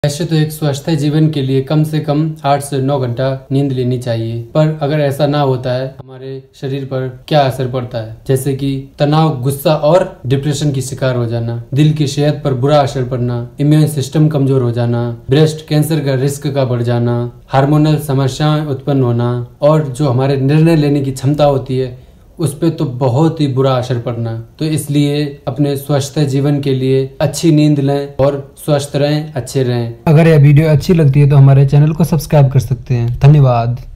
वैसे तो एक स्वस्थ जीवन के लिए कम से कम 8 से 9 घंटा नींद लेनी चाहिए, पर अगर ऐसा ना होता है हमारे शरीर पर क्या असर पड़ता है, जैसे कि तनाव, गुस्सा और डिप्रेशन की शिकार हो जाना, दिल की सेहत पर बुरा असर पड़ना, इम्यून सिस्टम कमजोर हो जाना, ब्रेस्ट कैंसर का रिस्क का बढ़ जाना, हार्मोनल समस्याएं उत्पन्न होना और जो हमारे निर्णय लेने की क्षमता होती है उस पे तो बहुत ही बुरा असर पड़ना। तो इसलिए अपने स्वस्थ जीवन के लिए अच्छी नींद लें और स्वस्थ रहें, अच्छे रहें। अगर यह वीडियो अच्छी लगती है तो हमारे चैनल को सब्सक्राइब कर सकते हैं। धन्यवाद।